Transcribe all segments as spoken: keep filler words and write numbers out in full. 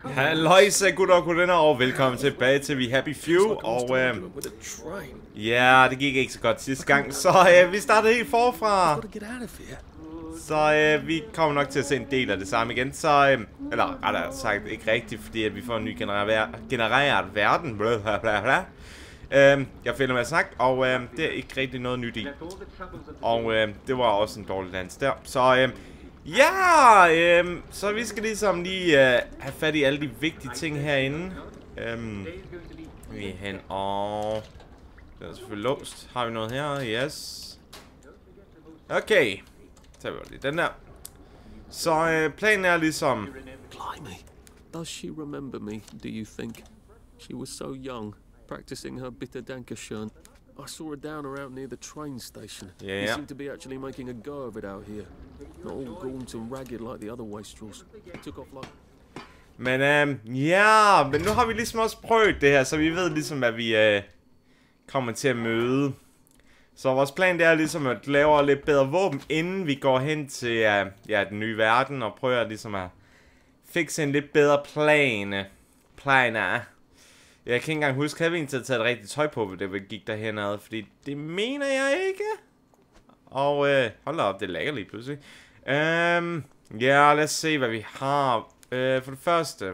Halløjsa gutter og gutter, og velkommen tilbage til We Happy Few. Og øh, ja, det gik ikke så godt sidste gang, så øh, vi startede helt forfra. Så øh, vi kommer nok til at se en del af det samme igen. Så, øh, eller rettere sagt ikke rigtigt, fordi at vi får en ny generer genereret verden. Blah, blah, blah, blah. Øh, jeg finder med at snakke, og øh, det er ikke rigtig noget nyt i. Og øh, det var også en dårlig dans der. Så øh, ja, øh, så vi skal ligesom lige øh, have fat i alle de vigtige ting herinde. Øh, vi er hen, og den er selvfølgelig låst. Har vi noget her? Yes. Okay. Så tager vi lige den der. Så øh, planen er ligesom... Blimey. Does she remember me, do you think? She was so young, practicing her bitter Dankeschön. I saw her down around near the train station. Yeah. They seem to be actually making a go of it out here. Not all gaunt and ragged like the other wastrels. They took off like... Men øhm, ja, men nu har vi ligesom også prøvet det her, så vi ved ligesom, at vi øh, kommer til at møde. Så vores plan det er ligesom at lave lidt bedre våben, inden vi går hen til øh, ja, den nye verden, og prøver ligesom at fikse en lidt bedre plan. Planer. Jeg kan ikke engang huske, at vi egentlig taget et rigtigt tøj på, da vi gik derhen ad, fordi det mener jeg ikke. Og øh, hold da op, det lækker lige pludselig. Øhm, ja, lad os se, hvad vi har. Øh, for det første.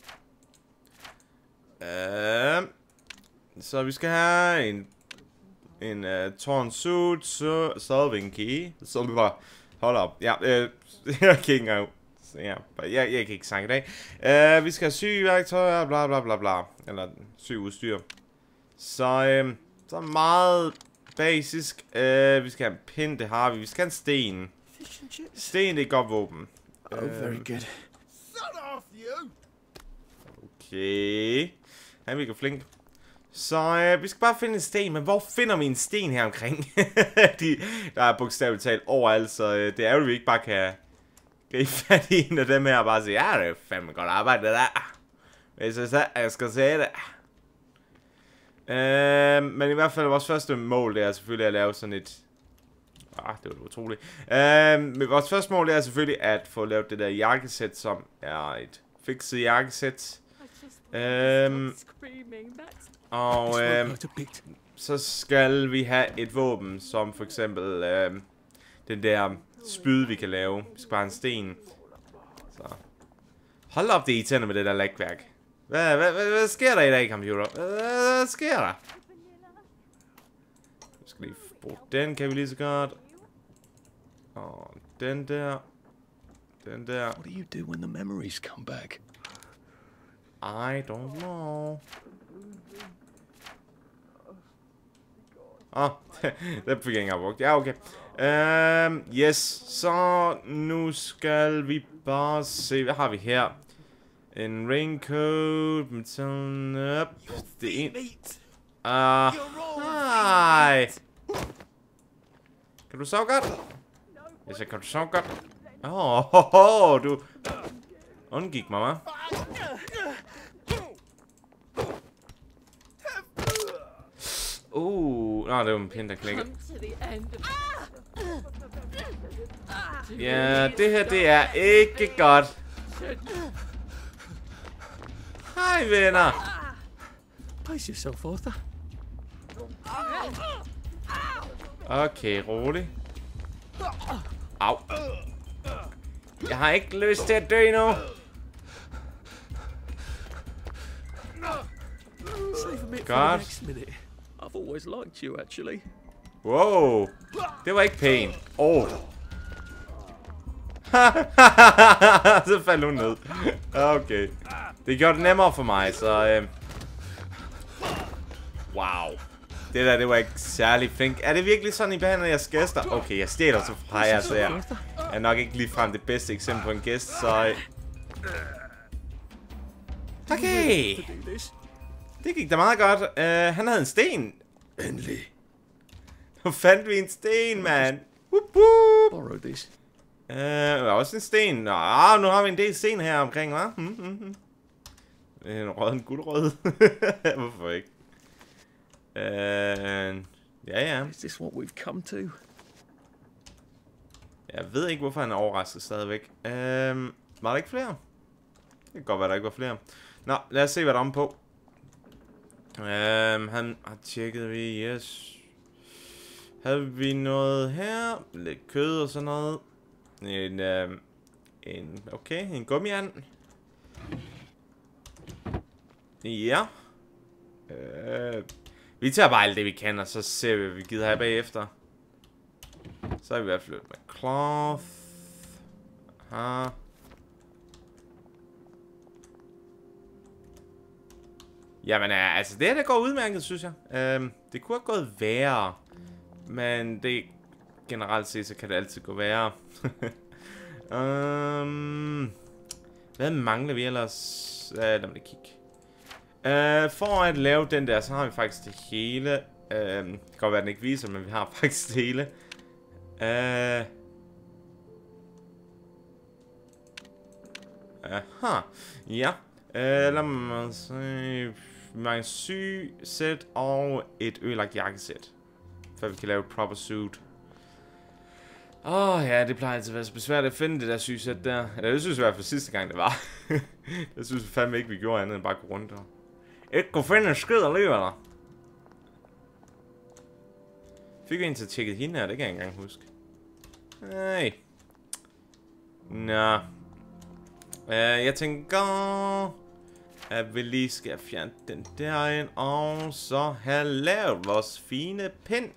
Øh, så vi skal have en en uh, torn suit, så solving key. Så vi bare hold op. Ja, øh, jeg kan ikke engang. Ja, jeg, jeg kan ikke sange i dag. Uh, vi skal have syværktøjer, bla bla bla bla. Eller sygeudstyr. Så, øh, så meget basisk. Uh, vi skal have en pind, det har vi. Vi skal have en sten. Sten, det er et godt våben. Oh, very good. Okay. Han virker flink. Så øh, vi skal bare finde en sten, men hvor finder vi en sten her omkring? De, der er bogstaveligt talt overalt, så øh, det er jo, vi ikke bare kan gribe fat i en af dem her og bare sige, ja, det er fandme godt arbejde, det der. Hvis jeg, så, jeg skal se det. Øh, men i hvert fald vores første mål, det er selvfølgelig at lave sådan et... Ah, det var utroligt. Øh, men vores første mål, det er selvfølgelig at få lavet det der jakkesæt, som er et fikset jakkesæt. Øh, Og øh, så skal vi have et våben, som for eksempel øh, den der spyd, vi kan lave. Vi skal bare have en sten. Så. Hold op, det er irriterende med det der lægværk. Hvad, hvad, hvad, hvad sker der i dag, computer? Hvad, hvad sker der? Vi skal lige bruge den, kan vi lige så godt. Og den der. Den der. What do you do when the memories come back? I don't know. Åh, oh, det fik jeg ikke engang brugt. Ja, okay. Um, yes, så nu skal vi bare se, hvad har vi her? En raincoat, metal up. Det er en... Ah, hej. Kan du sove godt? Jeg siger, kan du sove godt? Åh, oh, oh, oh, du undgik mig, hva'? Uh, nej, det var en pind, der knækker. Ja, det her, det er ikke godt. Hej, venner. Pace yourself, Arthur. Okay, rolig. Au. Jeg har ikke lyst til at dø nu. Godt. I've always liked you, actually. Wow. Det var ikke pænt. Åh. Oh. Så faldt hun ned. Okay. Det gjorde det nemmere for mig, så... Øh... Wow. Det der, det var ikke særlig flink. Er det virkelig sådan, I behandler jeres gæster? Okay, jeg stjæler så fra jer, så jeg er nok ikke ligefrem det bedste eksempel på en gæst, så... Okay. Det gik da meget godt. Uh, han havde en sten. Endelig. Nu fandt vi en sten, mand. Woop woop. Borrow this. Uh, også en sten. Nå, nu har vi en del sten her omkring, hva'? Hmm, hmm, hmm. En rød, en guldrød. Hvorfor ikke? Uh, ja, ja. Is this what we've come to? Jeg ved ikke, hvorfor han er overrasket stadigvæk. Uh, var der ikke flere? Det kan godt være, der ikke var flere. Nå, lad os se, hvad der er om på. Øhm, han har tjekket vi, yes. Havde vi noget her? Lidt kød og sådan noget. En, øhm, en, okay, en gummiand. Ja. Øh, vi tager bare alt det, vi kan, og så ser vi, hvad vi gider have bagefter. Så har vi i hvert fald med cloth. Aha. Jamen, altså, det her, det går udmærket, synes jeg. Øhm, det kunne have gået værre. Men det generelt set, så kan det altid gå værre. um, hvad mangler vi ellers? Uh, lad mig kigge. Uh, for at lave den der, så har vi faktisk det hele. Uh, det kan godt være, at den ikke viser, men vi har faktisk det hele. Uh, aha. Ja. Uh, lad mig se. Vi mangler syg sæt og et ødelagt jakkesæt. Før vi kan lave et proper suit. Åh oh, ja, det plejer altid at være så besværligt at finde det der sygsæt der. Eller det synes jeg i hvert fald sidste gang det var. Det synes jeg fandme ikke vi gjorde andet end bare gå rundt og ikke kunne finde en skid alligevel. Fik vi en til at tjekke hende her, det kan jeg ikke engang huske. Nej. Nå. Uh, jeg tænker at vi lige skal fjerne den derind, og så have lavet vores fine pind.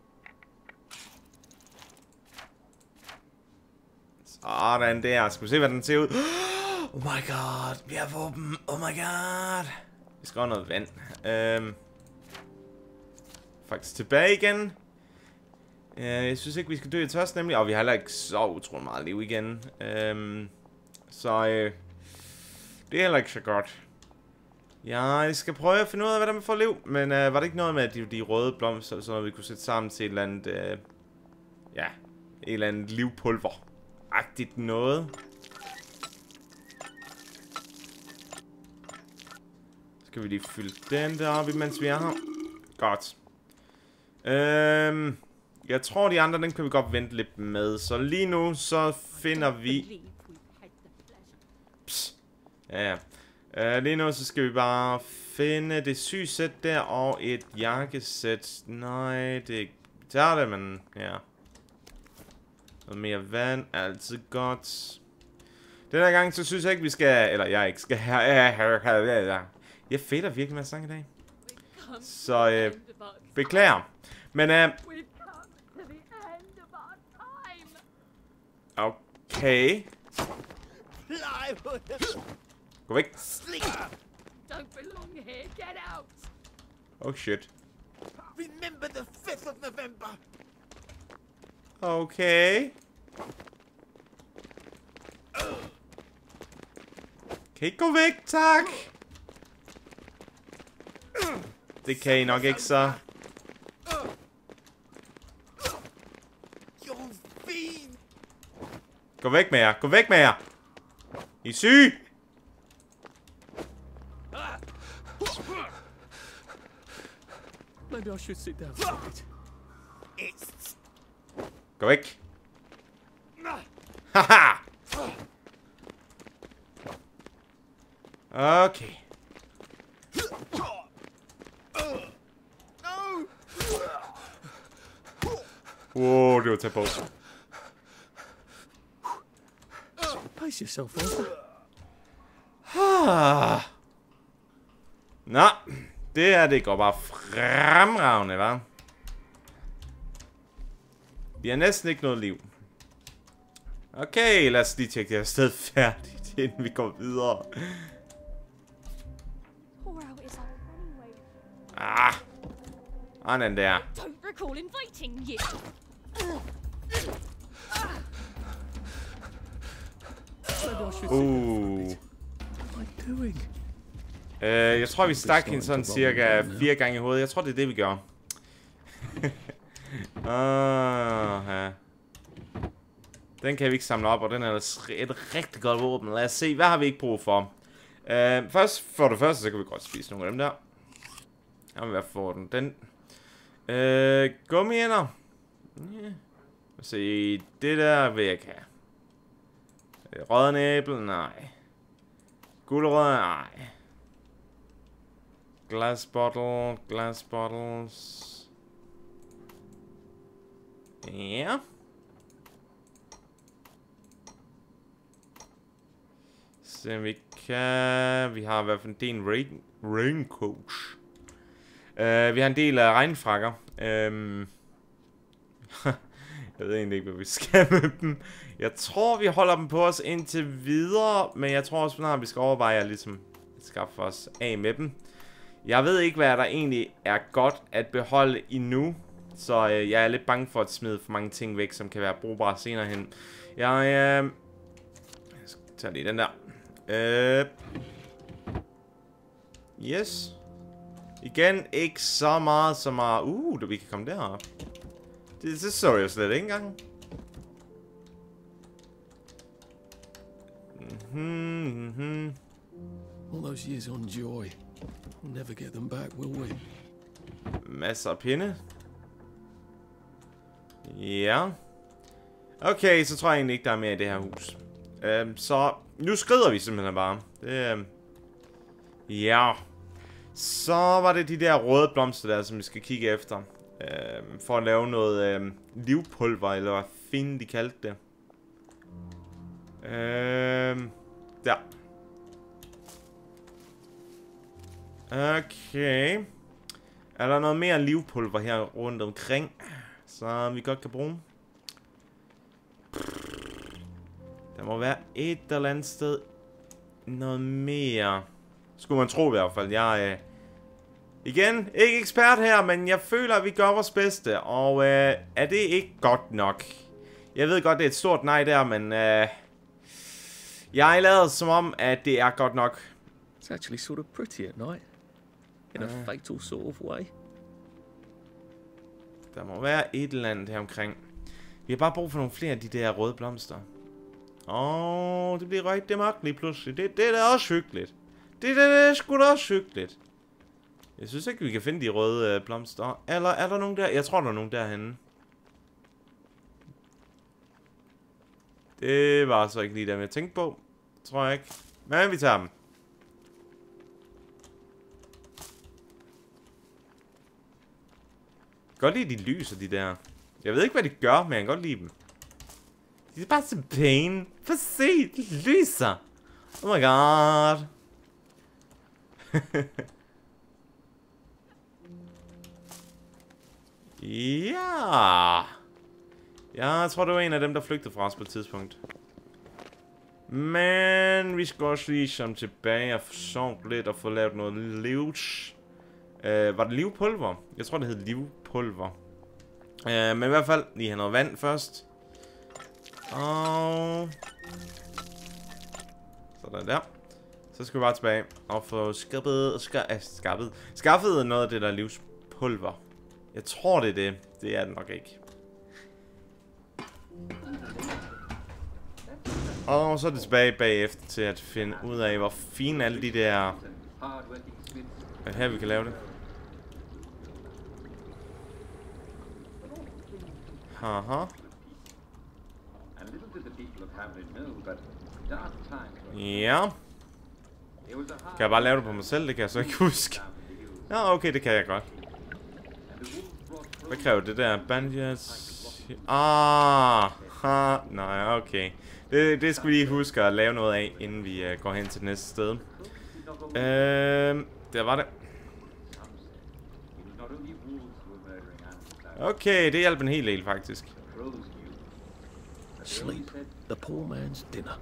Sådan der. Skal vi se, hvad den ser ud? Oh my god. Vi har våben. Oh my god. Vi skal have noget vand. Øhm. Faktisk tilbage igen. Uh, jeg synes ikke, vi skal dø i tørst, nemlig. Og vi har heller ikke så utrolig meget liv igen. Øhm. Så uh, det er heller ikke så godt. Ja, jeg skal prøve at finde ud af, hvad der er for liv. Men uh, var det ikke noget med, at de, de røde blomster, så vi kunne sætte sammen til et eller andet, uh, ja, et eller andet livpulver-agtigt noget. Skal vi lige fylde den der op, imens vi er her? Godt. Øhm, jeg tror, de andre, den kan vi godt vente lidt med. Så lige nu, så finder vi... Psst. Ja, ja. Uh, lige nu så skal vi bare finde det sygsæt der og et jakkesæt. Nej, det tager det, men ja. Noget mere vand er altid godt. Den her gang så synes jeg ikke vi skal, eller jeg ikke skal have. Jeg fejler virkelig med at sange i dag. Så uh, beklager. Men uh, okay. Gå væk. Oh shit. Remember the fifth of November. Okay. Kan I gå væk, tak? Det kan I nok ikke så. Gå væk med jer. Gå væk med jer. I er syge. Maybe I should sit down for a bit. Gå væk. Haha. Okay. Wow, det var tæt på. Pace yourself, Arthur. Nå, det her, det går bare fremragende, hva'? Vi har næsten ikke noget liv. Okay, lad os lige tjekke det her sted færdigt, inden vi går videre. Ah, og den der. Uh. Uh, jeg tror, vi stak hende sådan cirka fire gange i hovedet. Jeg tror, det er det, vi gør. uh, ja. Den kan vi ikke samle op, og den er et rigtig godt våben. Lad os se, hvad har vi ikke brug for? Uh, først, for det første, så kan vi godt spise nogle af dem der. Jamen, hvad får den? Den. Uh, gummiænder. Yeah. Se, det der vil jeg ikke have. Rødden æble? Nej. Gulerødder, nej. Glass bottle, glass bottles. Ja. Se vi kan... Vi har i hvert fald en del rain, raincoats. Uh, vi har en del af regnfrakker. Um, jeg ved egentlig ikke, hvad vi skal med dem. Jeg tror, vi holder dem på os indtil videre. Men jeg tror også, at vi skal overveje at ligesom skaffe os af med dem. Jeg ved ikke, hvad der egentlig er godt at beholde endnu. Så øh, jeg er lidt bange for at smide for mange ting væk, som kan være brugbare senere hen. Jeg, øh, jeg skal tage lige den der. Øh, yes. Igen, ikke så meget som meget. Uh, da vi kan komme derop. Det, det så jeg slet ikke engang. Mm-hmm, mm-hmm. All those years on Joy. We'll never get them back, will we? Masser af pinde. Ja. Okay, så tror jeg egentlig ikke, der er mere i det her hus. Øhm, så nu skrider vi simpelthen bare. Det, øhm, ja. Så var det de der røde blomster der, som vi skal kigge efter. Øhm, for at lave noget øhm, livpulver, eller hvad fanden de kaldte det. Øhm, der. Okay. Er der noget mere livpulver her rundt omkring, så vi godt kan bruge? Der må være et eller andet sted noget mere. Skulle man tro i hvert fald. Jeg er igen ikke ekspert her, men jeg føler, at vi gør vores bedste. Og øh, er det ikke godt nok? Jeg ved godt, det er et stort nej der, men øh, jeg lader som om, at det er godt nok. It's actually sort of pretty at night. In a fatal sort of way. Der må være et eller andet her omkring. Vi har bare brug for nogle flere af de der røde blomster. Åh, oh, det bliver rigtig mørkt lige pludselig. Det, det er da også hyggeligt. Det, det, det er sgu da også hyggeligt. Jeg synes ikke, vi kan finde de røde øh, blomster. Eller er der nogen der? Jeg tror, der er nogen derhenne. Det var så ikke lige dem, jeg tænkte på. Tror jeg ikke. Men vi tager dem. Jeg kan godt lide de lyser, de der. Jeg ved ikke, hvad de gør, men jeg kan godt lide dem. De er bare så pæne. For se, de lyser. Oh my god. Ja. Jeg tror, det var en af dem, der flygtede fra os på et tidspunkt. Men vi skal også lige komme tilbage og forsove lidt og få lavet noget livs. Uh, var det livpulver? Jeg tror, det hed livpulver. Uh, men i hvert fald lige have noget vand først. Og sådan der. Så skal vi bare tilbage og få skaffet, ska, uh, skaffet, skaffet noget af det der livspulver. Jeg tror, det er det. Det er det nok ikke. Og så er det tilbage bagefter til at finde ud af, hvor fine alle de der... Er det her, vi kan lave det? Haha. Ja. Kan jeg bare lave det på mig selv? Det kan jeg så ikke huske. Ja, okay, det kan jeg godt. Hvad kræver det der? Bandages... Ah, ha, nej, okay. Det, det skal vi lige huske at lave noget af, inden vi uh, går hen til det næste sted. Øhm, der var det. Okay, det hjalp en hel del, faktisk. Sleep, the poor man's dinner.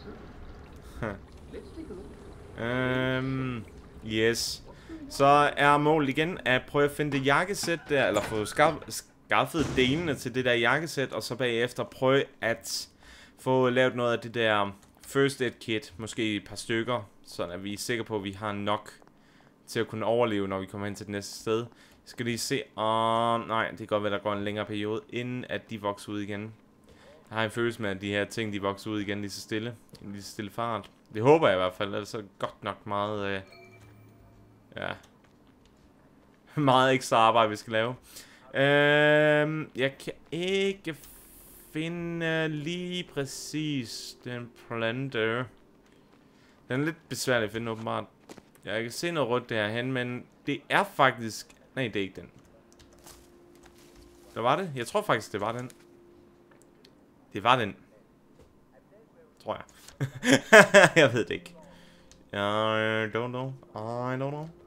Øhm, yes. Så er målet igen at prøve at finde det jakkesæt der, eller få skaffet delene til det der jakkesæt, og så bagefter prøve at få lavet noget af det der first aid kit, måske et par stykker, så at vi er sikre på, at vi har nok til at kunne overleve, når vi kommer hen til det næste sted. Jeg skal lige se, og uh, nej, det kan godt være, der går en længere periode, inden at de vokser ud igen. Jeg har en følelse med, at de her ting, de vokser ud igen lige så stille, i lige så stille fart. Det håber jeg i hvert fald, ellers er det godt nok meget, øh, ja, meget ekstra arbejde, vi skal lave. Øh, jeg kan ikke finde lige præcis den plante. Den er lidt besværlig at finde, åbenbart. Jeg kan se noget rødt derhen, men det er faktisk... Nej, det er ikke den. Der var det? Jeg tror faktisk, det var den. Det var den. Tror jeg. Jeg ved det ikke. I don't know. I don't know.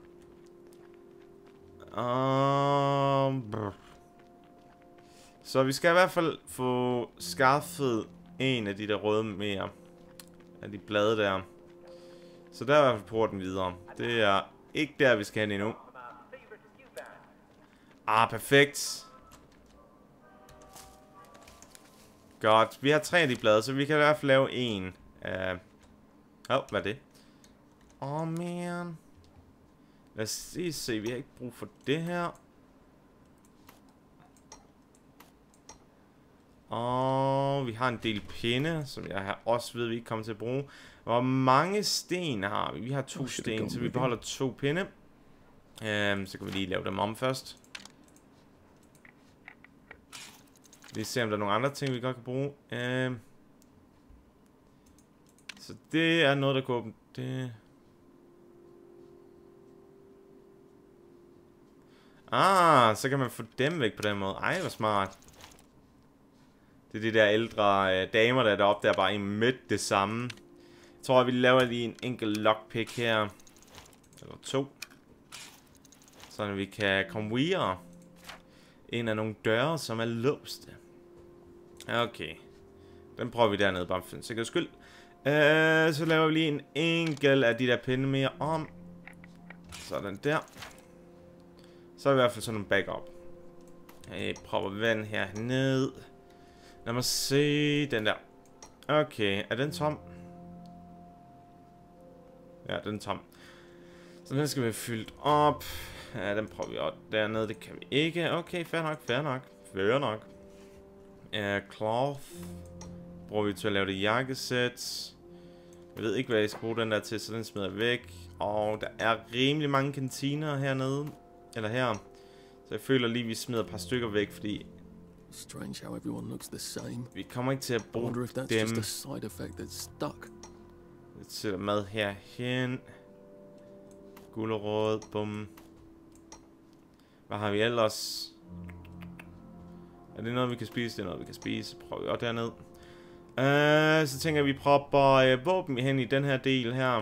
Um, så vi skal i hvert fald få skaffet en af de der røde mere. Af de blade der. Så der er i hvert fald porten videre. Det er ikke der, vi skal hen endnu. Ah, perfekt. Godt. Vi har tre af de blade, så vi kan i hvert fald lave en. Åh, uh... oh, hvad er det? Åh, oh, man. Lad os lige se. Vi har ikke brug for det her. Og vi har en del pinde, som jeg også ved, vi ikke kommer til at bruge. Hvor mange sten har vi? Vi har to sten, så vi beholder to pinde. Um, så kan vi lige lave dem om først. Lige se, om der er nogle andre ting, vi godt kan bruge. Um, så det er noget, der går åbne. Det... Ah, så kan man få dem væk på den måde. Ej, hvor smart. Det er de der ældre øh, damer, der er deroppe, der bare i midt det samme. Jeg tror, vi laver lige en enkelt lockpick her. Eller to. Så vi kan komme videre. En af nogle døre, som er låste. Okay. Den prøver vi dernede, bare for en sikkerheds skyld. Øh, så laver vi lige en enkelt af de der pinde mere om. Sådan der. Så er vi i hvert fald sådan nogle backup. Jeg prøver vand her ned. Lad mig se den der. Okay, er den tom? Ja, den er tom. Så den skal vi have fyldt op. Ja, den prøver vi også dernede. Det kan vi ikke. Okay, fair nok, fair nok. Fair nok. Uh, cloth. Bruger vi til at lave det jakkesæt. Jeg ved ikke, hvad jeg skal bruge den der til, så den smider jeg væk. Og der er rimelig mange kantiner hernede. Eller her. Så jeg føler lige, at vi smider et par stykker væk, fordi... Strange how everyone looks the same. Vi kommer ikke til at bruge dem. Just a side effect that's stuck. Jeg sætter mad herhen. Gulerod, bum. Hvad har vi ellers? Er det noget, vi kan spise? Det er noget, vi kan spise. Prøver vi også derned. Uh, så tænker jeg, at vi propper uh, våben hen i den her del her.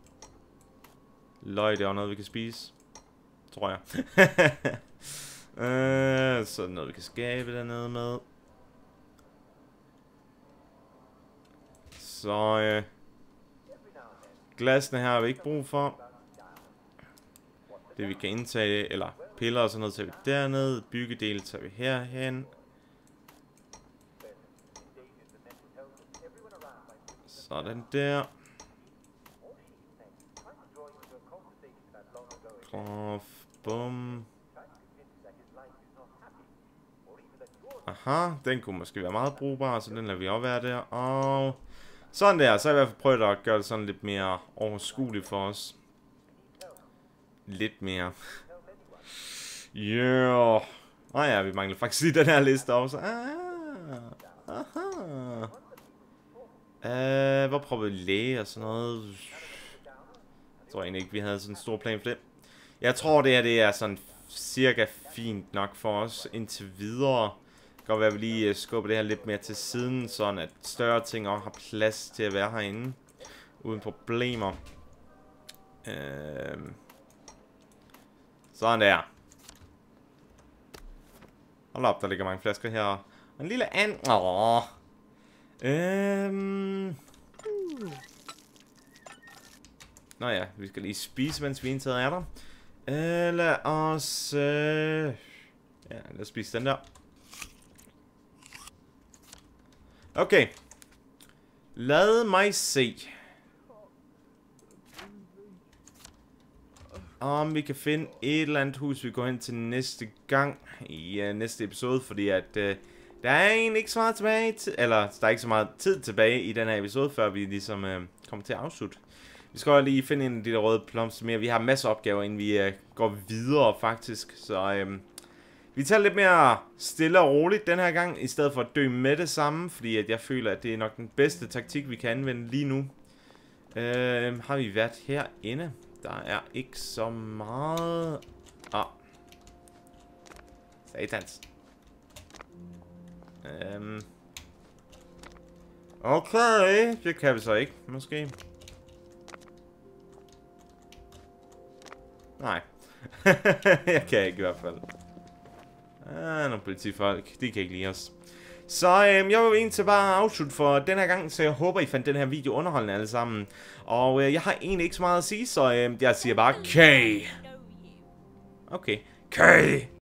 Løg, det er noget, vi kan spise. Tror jeg. uh, så noget, vi kan skabe dernede med. Så uh, glasene her har vi ikke brug for. Det vi kan indtage, eller piller og sådan noget, tager vi dernede. Byggedel tager vi herhen. Sådan der. Klof, bum. Aha, den kunne måske være meget brugbar, så den lader vi også være der. Og sådan der, så har jeg i hvert fald prøvet at gøre det sådan lidt mere overskueligt for os. Lidt mere. Yeah. Ah ja, vi mangler faktisk lige den her liste også. Ah, aha. Uh, hvor prøver vi læge og sådan noget? Jeg tror egentlig ikke, vi havde sådan en stor plan for det. Jeg tror, det her det er sådan cirka fint nok for os indtil videre. Det kan godt være, at vi lige skubber det her lidt mere til siden, sådan at større ting også har plads til at være herinde. Uden problemer. Uh, sådan der. Hold op, der ligger mange flasker her. Og en lille and. Åh. Øhm. Nå ja, vi skal lige spise, mens vi indtaget er der. Øh, lad os... Øh... Ja, lad os spise den der. Okay. Lad mig se. Om vi kan finde et eller andet hus, vi går hen til næste gang i uh, næste episode, fordi at uh, der er egentlig ikke så meget tilbage, eller der er ikke så meget tid tilbage i den her episode, før vi ligesom uh, kommer til at afslutte. Vi skal også lige finde en af de der røde plomster mere. Vi har masser af opgaver, inden vi uh, går videre faktisk, så uh, vi tager lidt mere stille og roligt den her gang, i stedet for at dø med det samme, fordi at jeg føler, at det er nok den bedste taktik, vi kan anvende lige nu. Øh, har vi været herinde? Der er ikke så meget... Åh. Satans. Øhm. Okay, det kan vi så ikke, måske. Nej. Jeg kan ikke i hvert fald. Ah, nogle politifolk. De kan ikke lide os. Så øhm, jeg vil egentlig bare afslutte for den her gang, så jeg håber, I fandt den her video underholdende alle sammen. Og øh, jeg har egentlig ikke så meget at sige, så øh, jeg siger bare K. Okay. K.